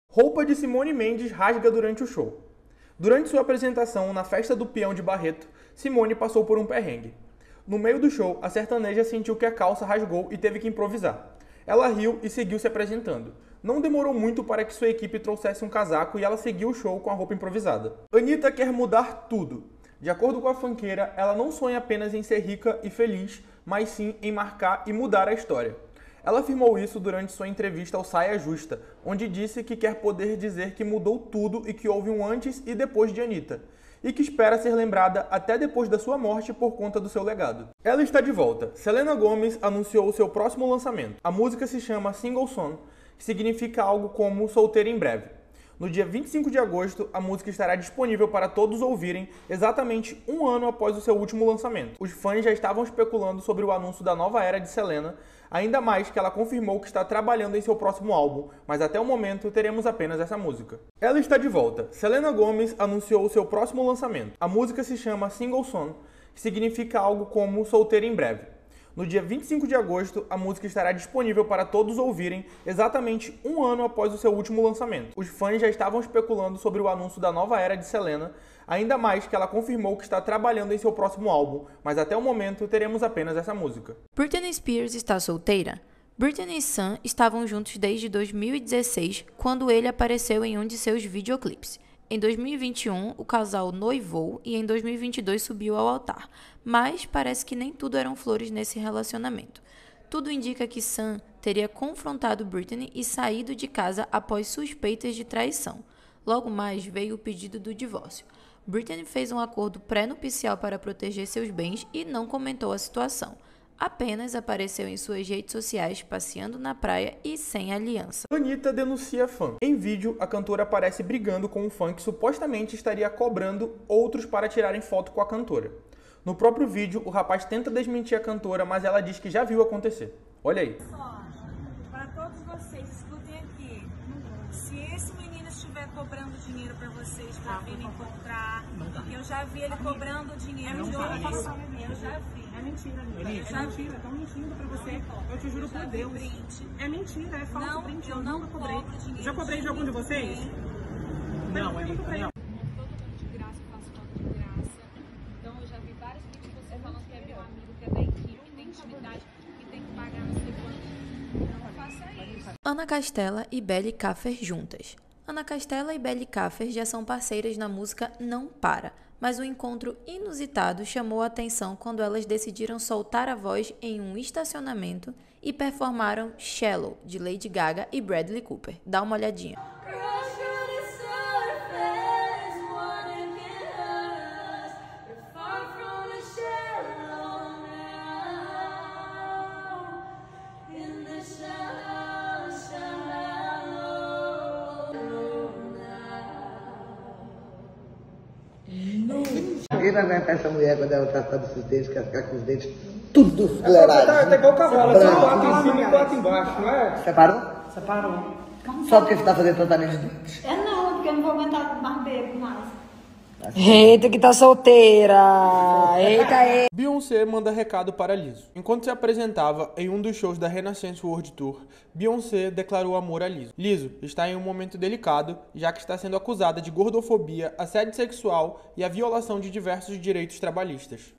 Roupa de Simone Mendes rasga durante o show. Durante sua apresentação na Festa do Peão de Barreto, Simone passou por um perrengue. No meio do show, a sertaneja sentiu que a calça rasgou e teve que improvisar. Ela riu e seguiu se apresentando. Não demorou muito para que sua equipe trouxesse um casaco e ela seguiu o show com a roupa improvisada. Anitta quer mudar tudo. De acordo com a funkeira, ela não sonha apenas em ser rica e feliz, mas sim em marcar e mudar a história. Ela afirmou isso durante sua entrevista ao Saia Justa, onde disse que quer poder dizer que mudou tudo e que houve um antes e depois de Anitta, e que espera ser lembrada até depois da sua morte por conta do seu legado. Ela está de volta. Selena Gomez anunciou o seu próximo lançamento. A música se chama Single Son, que significa algo como solteira em breve. No dia 25 de agosto, a música estará disponível para todos ouvirem exatamente um ano após o seu último lançamento. Os fãs já estavam especulando sobre o anúncio da nova era de Selena, ainda mais que ela confirmou que está trabalhando em seu próximo álbum, mas até o momento teremos apenas essa música. Ela está de volta. Selena Gomez anunciou o seu próximo lançamento. A música se chama Single Son, que significa algo como solteira em breve. No dia 25 de agosto, a música estará disponível para todos ouvirem exatamente um ano após o seu último lançamento. Os fãs já estavam especulando sobre o anúncio da nova era de Selena, ainda mais que ela confirmou que está trabalhando em seu próximo álbum, mas até o momento teremos apenas essa música. Britney Spears está solteira? Britney e Sam estavam juntos desde 2016, quando ele apareceu em um de seus videoclipes. Em 2021, o casal noivou e em 2022 subiu ao altar, mas parece que nem tudo eram flores nesse relacionamento. Tudo indica que Sam teria confrontado Britney e saído de casa após suspeitas de traição. Logo mais veio o pedido do divórcio. Britney fez um acordo pré-nupcial para proteger seus bens e não comentou a situação. Apenas apareceu em suas redes sociais passeando na praia e sem aliança. Anitta denuncia fã. Em vídeo, a cantora aparece brigando com um fã que supostamente estaria cobrando outros para tirarem foto com a cantora. No próprio vídeo, o rapaz tenta desmentir a cantora, mas ela diz que já viu acontecer. Olha aí. Para todos vocês, escutem aqui. Se esse menino estiver cobrando dinheiro para vocês para vir me encontrar, porque eu já vi ele cobrando dinheiro de outra pessoa. Eu já vi. É mentira, amiga. É mentira, estão mentindo pra você. Eu te juro por Deus. É mentira, é falso Não, print. eu não cobrei dinheiro. Já cobrei de algum de vocês? Não, Anitta, não. Todo mundo de graça, eu faço foto de graça. Então eu já vi vários vídeos de você falando que é meu amigo, que é da equipe, que tem intimidade, que tem que pagar não sei quanto. Não faça isso. Ana Castela e Belly Caffer juntas. Ana Castela e Belly Caffer já são parceiras na música Não Para, mas um encontro inusitado chamou a atenção quando elas decidiram soltar a voz em um estacionamento e performaram Shallow, de Lady Gaga e Bradley Cooper. Dá uma olhadinha. Ninguém vai aguentar essa mulher quando ela tratar desses dentes, que ela ficar com os dentes tudo florados. Tá igual cavalo, só 4 em cima e 4 embaixo, não é? Separou? Separou. Só porque você tá fazendo tratamento de dentes. É não, porque eu não vou aguentar mais bebo mais. Eita que tá solteira! Eita! Beyoncé manda recado para Lizzo. Enquanto se apresentava em um dos shows da Renaissance World Tour, Beyoncé declarou amor a Lizzo. Lizzo está em um momento delicado, já que está sendo acusada de gordofobia, assédio sexual e a violação de diversos direitos trabalhistas.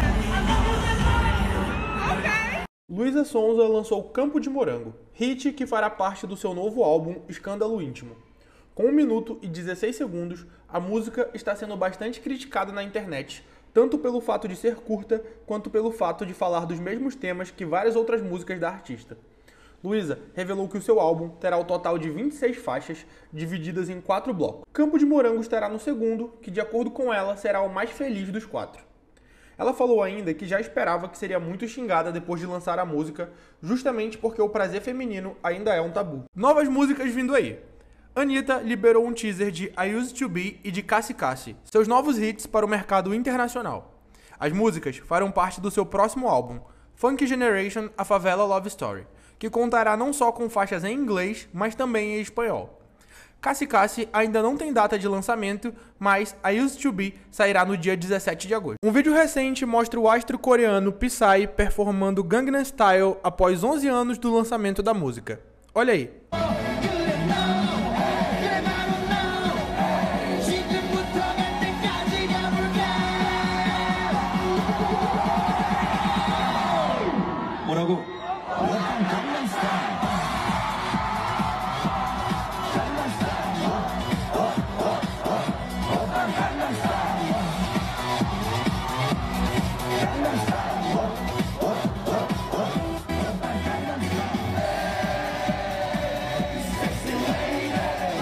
Luísa Sonza lançou Campo de Morango, hit que fará parte do seu novo álbum Escândalo Íntimo. Com 1 minuto e 16 segundos, a música está sendo bastante criticada na internet, tanto pelo fato de ser curta, quanto pelo fato de falar dos mesmos temas que várias outras músicas da artista. Luísa revelou que o seu álbum terá o total de 26 faixas, divididas em 4 blocos. Campo de Morango estará no segundo, que de acordo com ela, será o mais feliz dos 4. Ela falou ainda que já esperava que seria muito xingada depois de lançar a música, justamente porque o prazer feminino ainda é um tabu. Novas músicas vindo aí. Anitta liberou um teaser de I Used To Be e de Cassi Cassi, seus novos hits para o mercado internacional. As músicas farão parte do seu próximo álbum, Funk Generation A Favela Love Story, que contará não só com faixas em inglês, mas também em espanhol. Cassi Cassi ainda não tem data de lançamento, mas I Used To Be sairá no dia 17 de agosto. Um vídeo recente mostra o astro coreano Psy performando Gangnam Style após 11 anos do lançamento da música. Olha aí.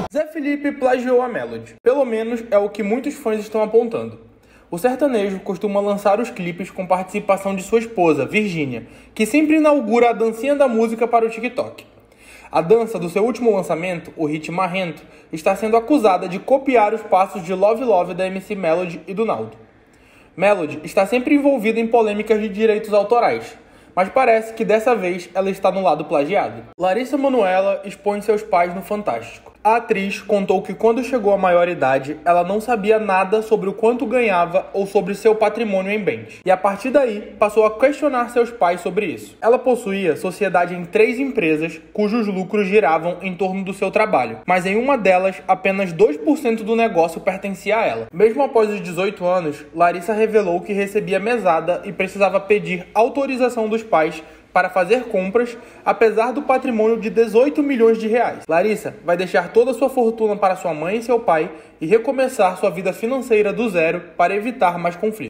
Zé Felipe plagiou a Melody. Pelo menos é o que muitos fãs estão apontando. O sertanejo costuma lançar os clipes com participação de sua esposa, Virgínia, que sempre inaugura a dancinha da música para o TikTok. A dança do seu último lançamento, o hit Marrento, está sendo acusada de copiar os passos de Love Love da MC Melody e do Naldo. Melody está sempre envolvida em polêmicas de direitos autorais, mas parece que dessa vez ela está no lado plagiado. Larissa Manoela expõe seus pais no Fantástico. A atriz contou que quando chegou à maioridade, ela não sabia nada sobre o quanto ganhava ou sobre seu patrimônio em bens. E a partir daí, passou a questionar seus pais sobre isso. Ela possuía sociedade em 3 empresas, cujos lucros giravam em torno do seu trabalho. Mas em uma delas, apenas 2% do negócio pertencia a ela. Mesmo após os 18 anos, Larissa revelou que recebia mesada e precisava pedir autorização dos pais para fazer compras, apesar do patrimônio de 18 milhões de reais. Larissa vai deixar toda a sua fortuna para sua mãe e seu pai e recomeçar sua vida financeira do zero para evitar mais conflitos.